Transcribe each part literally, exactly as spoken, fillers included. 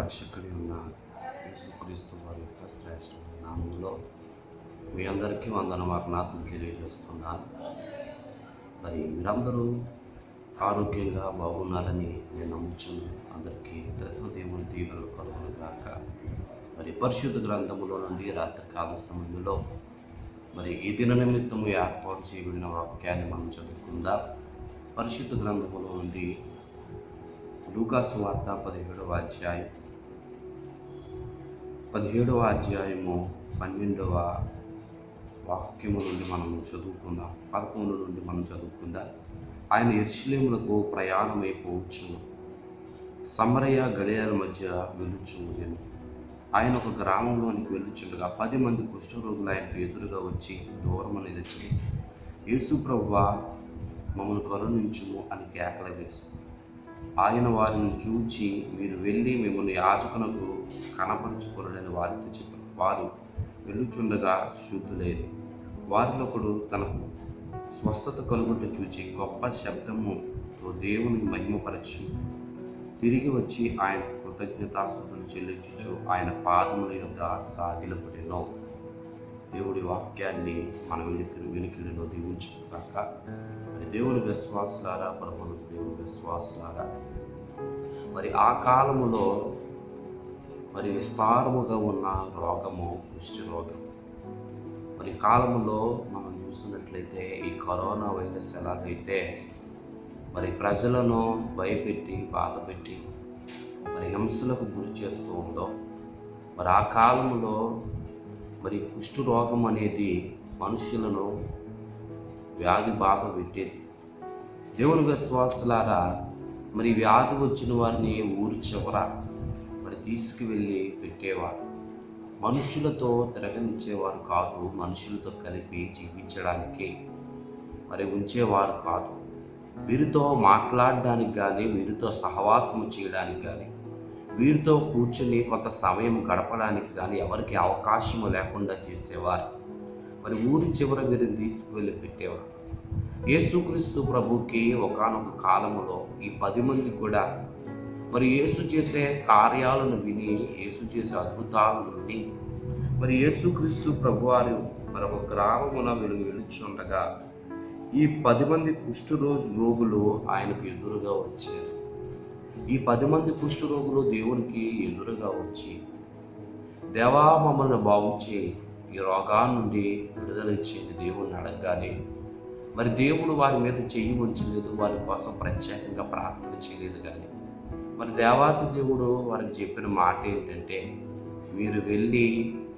రక్షకుడి ఉన్న యేసుక్రీస్తు వారి యొక్క శ్రేష్టమైన నామంలో మీ అందరికీ వందనమానాలు తెలియజేస్తున్నాను. మరి మీరందరూ ఆరోగ్యంగా బాగున్నారని నేను నమ్ముచున్నాను. అందరికీ దత్త దేవుని దీవెనలు కలుగును గాక. మరి పరిశుద్ధ గ్రంథములో నుండి రాత్రికాల సమయంలో మరి ఈ దిన నిమిత్తము ఏర్పాటు చేయబడిన వాక్యాన్ని మనం చదువుకుందాం. పరిశుద్ధ గ్రంథములో నుండి లూకా సువార్త పదిహేడవ అధ్యాయం పదిహేడవ అధ్యాయము పన్నెండవ వాక్యము నుండి మనం చదువుకుందాం. పదకొండు నుండి మనం చదువుకుందాం. ఆయన యెరూషలేమునకు ప్రయాణమైపోవచ్చు సమరయ గలిలయ మధ్య వెలుచుండెను. ఆయన ఒక గ్రామంలోనికి వెళ్ళుచుండగా పది మంది కుష్ఠరోగులు ఆయనకు ఎదురుగా వచ్చి దూరం నిలిచి, యేసు ప్రభువా, మమ్మల్ని కరుణించుము అని కేకలు వేసి, ఆయన వారిని చూచి, మీరు వెళ్ళి మిమ్మల్ని యాజకునకు కనపరుచుకొనుడని వారితో చెప్పారు. వారు వెళ్ళుచుండగా శుద్ధులేదు. వారిలో ఒకడు తనకు స్వస్థత కలుగుట చూచి గొప్ప శబ్దముతో దేవుని మహిమపరచి తిరిగి వచ్చి ఆయన కృతజ్ఞతాస్తుతులు చెల్లించుచు ఆయన పాదముల యొద్ద సాగిలపడెను. దేవుడి వాక్యాన్ని మన వెనుకలు వెనుకలలో దీవించుగాక. దేవుని విశ్వాసులారా, ప్రభువు దేవుని విశ్వాసులారా, మరి ఆ కాలములో మరి విస్తారముగా ఉన్న రోగము కుష్టి రోగం. మరి కాలములో మనం చూసినట్లయితే ఈ కరోనా వైరస్ ఎలాగైతే మరి ప్రజలను భయపెట్టి బాధపెట్టి మరి హింసలకు గురి చేస్తూ ఉందో, మరి ఆ కాలంలో మరి కుష్టు రోగం అనేది మనుషులను వ్యాధి బాధ పెట్టేది. దేవుని విశ్వాసులారా, మరి వ్యాధి వచ్చిన వారిని ఊరి చివర మరి తీసుకువెళ్ళి పెట్టేవారు. మనుషులతో తిరగనిచ్చేవారు కాదు, మనుషులతో కలిపి జీవించడానికి మరి ఉంచేవారు కాదు. వీరితో మాట్లాడడానికి కానీ, వీరితో సహవాసం చేయడానికి కానీ, వీరితో కూర్చుని కొంత సమయం గడపడానికి కానీ ఎవరికి అవకాశం లేకుండా చేసేవారు. మరి ఊరి చివర వీరిని తీసుకువెళ్ళి పెట్టేవారు. యేసుక్రీస్తు ప్రభుకి ఒకానొక కాలంలో ఈ పది మంది కూడా మరి యేసు చేసే కార్యాలను విని, యేసు చేసే అద్భుతాలను విని, మరి యేసుక్రీస్తు ప్రభువారు మరి ఒక గ్రామమున వెలుగు వెలుచుండగా ఈ పది మంది కుష్టు రోజు రోగులు ఆయనకు ఎదురుగా వచ్చారు. ఈ పది మంది కుష్టు రోగులు దేవునికి ఎదురుగా వచ్చి, దేవా, మమ్మల్ని బాగు చేయి, ఈ రోగాల నుండి విడుదల ఇచ్చేది దేవుణ్ణి అడగగానే మరి దేవుడు వారి మీద చెయ్యి ఉంచలేదు, వారి కోసం ప్రత్యేకంగా ప్రార్థన చేయలేదు. కానీ మరి దేవాతి దేవుడు వారికి చెప్పిన మాట ఏంటంటే, మీరు వెళ్ళి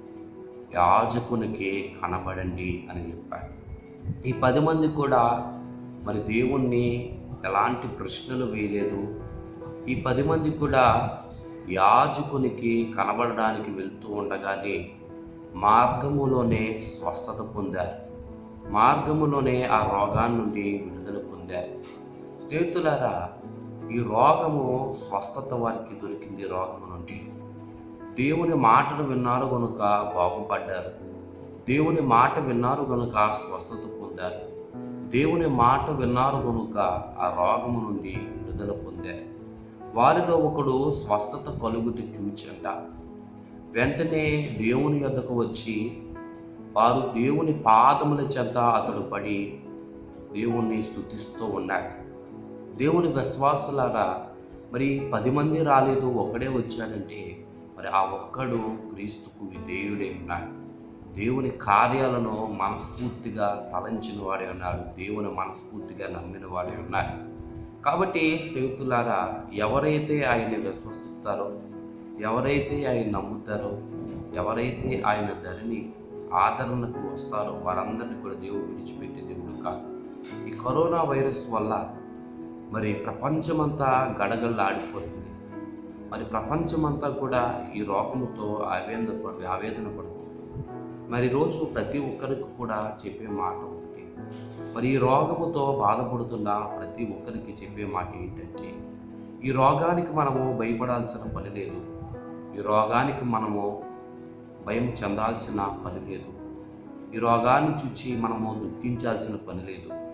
యాజకునికి కనబడండి అని చెప్పారు. ఈ పది మంది కూడా మరి దేవుణ్ణి ఎలాంటి ప్రశ్నలు వేయలేదు. ఈ పది మంది కూడా యాజకునికి కనబడడానికి వెళ్తూ ఉండగానే మార్గములోనే స్వస్థత పొందారు. మార్గములోనే ఆ రోగాన్ని నుండి విడుదల పొందారు. స్నేహితులారా, ఈ రోగము స్వస్థత వారికి దొరికింది. రోగము నుండి దేవుని మాటను విన్నారు కనుక బాగుపడ్డారు. దేవుని మాట విన్నారు కనుక స్వస్థత పొందారు. దేవుని మాట విన్నారు కనుక ఆ రోగము నుండి విడుదల పొందారు. వారిలో ఒకడు స్వస్థత కలుగుట చూచంట వెంటనే దేవుని యొద్దకు వచ్చి, వారు దేవుని పాదముల చెంత అతడు పడి దేవుణ్ణి స్తుతిస్తూ ఉన్నాడు. దేవుని విశ్వాసులాగా మరి పది మంది రాలేదు, ఒక్కడే వచ్చాడంటే మరి ఆ ఒక్కడు క్రీస్తుకు విధేయుడే ఉన్నాడు. దేవుని కార్యాలను మనస్ఫూర్తిగా తలంచిన వాడే ఉన్నాడు. దేవుని మనస్ఫూర్తిగా నమ్మిన వాడే ఉన్నాడు. కాబట్టి స్నేహితులారా, ఎవరైతే ఆయన్ని విశ్వసిస్తారో, ఎవరైతే ఆయన నమ్ముతారో, ఎవరైతే ఆయన ధరిని ఆదరణకు వస్తారో వారందరినీ కూడా దేవుడు విడిచిపెట్టే దేవుడు కాదు. ఈ కరోనా వైరస్ వల్ల మరి ప్రపంచమంతా గడగడలాడిపోతుంది. మరి ప్రపంచమంతా కూడా ఈ రోగముతో ఆవేదన పడి ఆవేదన పడుతుంది. మరి రోజు ప్రతి ఒక్కరికి కూడా చెప్పే మాట ఒకటి, మరి ఈ రోగముతో బాధపడుతున్న ప్రతి ఒక్కరికి చెప్పే మాట ఏంటంటే, ఈ రోగానికి మనము భయపడాల్సిన పని లేదు. ఈ రోగానికి మనము భయం చెందాల్సిన పని లేదు. ఈ రోగాన్ని చూచి మనము దుఃఖించాల్సిన పని లేదు.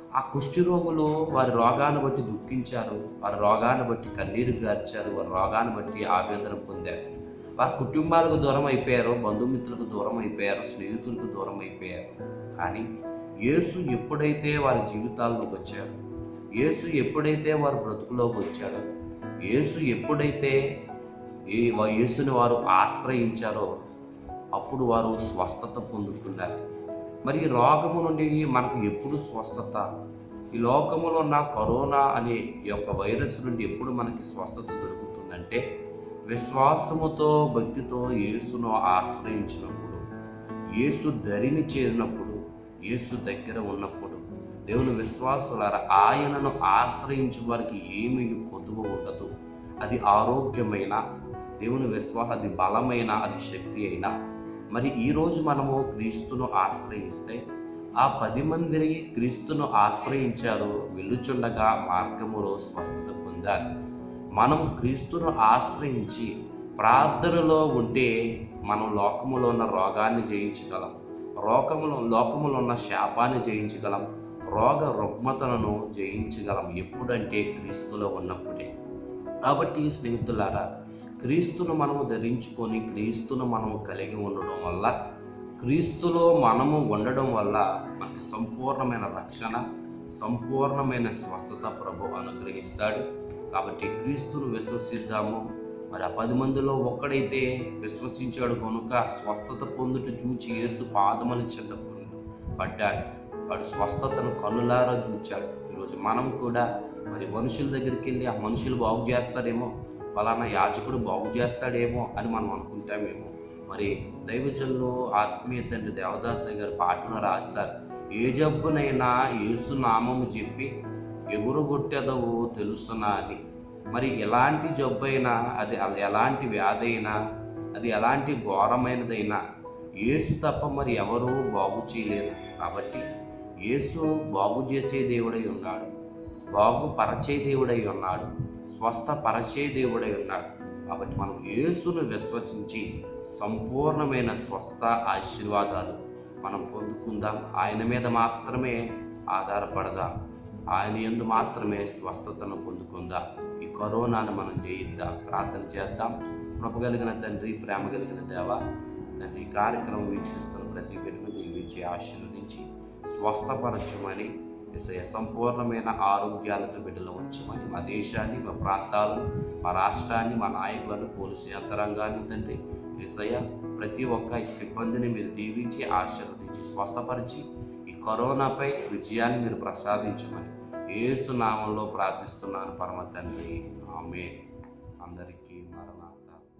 ఆ కుష్టి రోగులు వారి రోగాన్ని బట్టి దుఃఖించారు, వారి రోగాన్ని బట్టి కన్నీరు గార్చారు, వారి రోగాన్ని బట్టి ఆవేదన పొందారు. వారి కుటుంబాలకు దూరం అయిపోయారు, బంధుమిత్రులకు దూరం అయిపోయారు, స్నేహితులకు దూరం అయిపోయారు. కానీ యేసు ఎప్పుడైతే వారి జీవితాల్లోకి వచ్చారు, యేసు ఎప్పుడైతే వారి బ్రతుకులోకి వచ్చాడో, యేసు ఎప్పుడైతే ఈ యేసుని వారు ఆశ్రయించారో అప్పుడు వారు స్వస్థత పొందుతున్నారు. మరి ఈ రోగము నుండి మనకు ఎప్పుడు స్వస్థత? ఈ లోకములో ఉన్న కరోనా అనే ఈ యొక్క వైరస్ నుండి ఎప్పుడు మనకి స్వస్థత దొరుకుతుందంటే, విశ్వాసముతో భక్తితో యేసును ఆశ్రయించినప్పుడు, యేసు దరిని చేరినప్పుడు, యేసు దగ్గర ఉన్నప్పుడు. దేవుని విశ్వాసులారా, ఆయనను ఆశ్రయించే వారికి ఏమీ కొదువ ఉండదు. అది ఆరోగ్యమైన దేవుని విశ్వాస, అది బలమైన, అది శక్తి అయినా. మరి ఈరోజు మనము క్రీస్తును ఆశ్రయిస్తే ఆ పది మందిని క్రీస్తును ఆశ్రయించారు, వెళ్ళుచుండగా మార్గములో స్వస్థత పొందారు. మనం క్రీస్తును ఆశ్రయించి ప్రార్థనలో ఉంటే మనం లోకములో ఉన్న రోగాన్ని జయించగలం, రోగములో లోకములో ఉన్న శాపాన్ని జయించగలం, రోగ రుగ్మతలను జయించగలం. ఎప్పుడంటే క్రీస్తులో ఉన్నప్పుడే. కాబట్టి స్నేహితులారా, క్రీస్తును మనము ధరించుకొని క్రీస్తును మనము కలిగి ఉండడం వల్ల, క్రీస్తులో మనము ఉండడం వల్ల మనకి సంపూర్ణమైన రక్షణ, సంపూర్ణమైన స్వస్థత ప్రభు అనుగ్రహిస్తాడు. కాబట్టి క్రీస్తును విశ్వసిద్దాము. మరి ఆ పది మందిలో ఒక్కడైతే విశ్వసించాడు కనుక స్వస్థత పొందుట చూచి యేసు పాదముల చెంత పడ్డాడు. వాడు స్వస్థతను కన్నులారా చూచాడు. ఈరోజు మనం కూడా మరి మనుషుల దగ్గరికి వెళ్ళి ఆ మనుషులు బాగు చేస్తారేమో, ఫలానా యాజకుడు బాగు చేస్తాడేమో అని మనం అనుకుంటామేమో. మరి దైవజనులు ఆత్మీయ తండ్రి దేవదాసయ్య గారు పాటను రాస్తారు, ఏ జబ్బునైనా యేసు నామము చెప్పి ఎగురుగొట్టెదవు తెలుసునా అని. మరి ఎలాంటి జబ్బు అయినా, అది ఎలాంటి వ్యాధి అయినా, అది ఎలాంటి ఘోరమైనదైనా యేసు తప్ప మరి ఎవరూ బాగు చేయలేరు. కాబట్టి యేసు బాగు చేసే దేవుడై ఉన్నాడు, బాగుపరచే దేవుడై ఉన్నాడు, స్వస్థపరచే దేవుడై ఉన్నాడు. కాబట్టి మనం యేసును విశ్వసించి సంపూర్ణమైన స్వస్థ ఆశీర్వాదాలు మనం పొందుకుందాం. ఆయన మీద మాత్రమే ఆధారపడదాం, ఆయన యందు మాత్రమే స్వస్థతను పొందుకుందాం. ఈ కరోనాను మనం జయిద్దాం. ప్రార్థన చేద్దాం. కృప కలిగిన తండ్రి, ప్రేమ కలిగిన దేవ తండ్రి, ఈ కార్యక్రమం వీక్షిస్తున్న ప్రతి బిడ్డను దీవించి ఆశీర్వదించి స్వస్థపరచమని, యేసయ్య సంపూర్ణమైన ఆరోగ్యాలతో బిడ్డలు ఉంచమని, మా దేశాన్ని, మా ప్రాంతాలను, మా రాష్ట్రాన్ని, మా నాయకులను, పోలీసు యంత్రాంగాన్ని తండ్రి యేసయ్య ప్రతి ఒక్క సిబ్బందిని మీరు దీవించి ఆశీర్వదించి స్వస్థపరిచి ఈ కరోనాపై విజయాన్ని మీరు ప్రసాదించమని యేసు నామంలో ప్రార్థిస్తున్నాను పరమ తండ్రి. ఆమేన్. అందరికీ మరణాత.